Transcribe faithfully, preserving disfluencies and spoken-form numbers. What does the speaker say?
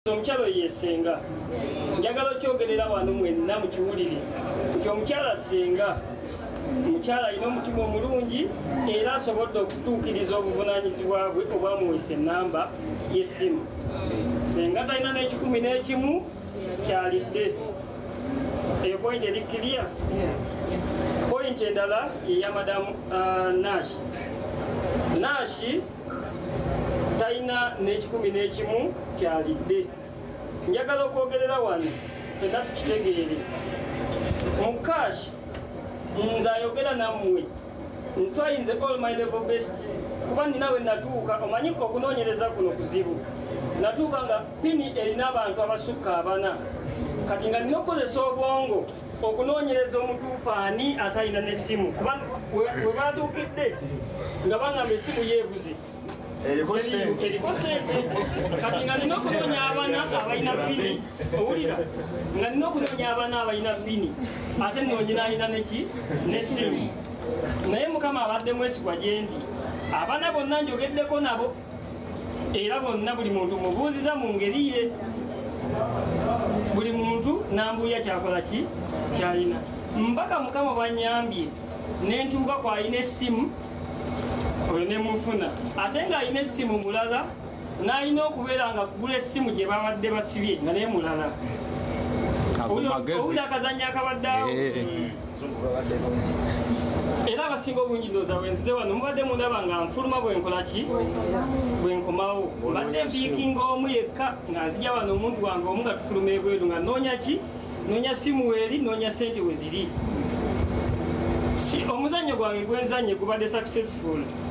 Omukyalo yesenga njagala kyogerera wano mwenna mukiwulire nti omukyala senga omukyala alina omutima omulungi era asobodde okutuukiriza obuvunaanyizibwa bwe obwamuweesa ennamba y'essimu. Senga talina n'ekikumi n'ekimu kyalidde. Eyo pointi eri kiriya. Pointi endala eya madamu uh, Nashi. Nashi talina n'ekikumi n'ekimu kyalidde. Njagala okwogerera wano fenna tukitegeere. Mu cash nze ayogera nammwe ntwayinze all my level best kuba nina we natuuka. Omanyi okunoonyereza kuno kuzibu. Natuuka nga pini erina abantu abasukka abana, kati nga nina okukozesa obwongo okunoonyereza omutuufu ani atalina n'essimu kuba we batuukidde nga bagamba essimu yeebuze eriko sente kati nga nina okunoonya abaana abalina pini. Owulira nga nina okunoonya abaana abalina pini ate nnoonyina alina neki n'essimu. Naye Mukama abadde mwesigwa gye ndi. Abaana bonna njogeddeko nabo era bonna buli muntu mubuuziza mu ngeri ye. Buli muntu nambuulya kyakola ki kyalina. Mbaka Mukama bwanyambye ne ntuuka ku alina essimu oyo ne mufuna ate nga alina essimu mulala n'alina okubeera nga kugula essimu gye babadde basibye nga naye mulala. Owulira akazannya akabadde awo. Era abasinga obungi ndowooza wenzize wano mubadde mundaba nga nfuluma bwenkola ki bwenkomawo. Mbadde mpiikinga omu yekka nga nzija wano omuntu wange omu nga tufuluma ebweru nga noonya ki noonya simu weeri noonya ssente we ziri. Omuzannyo gwange gwenzanye gubadde successful.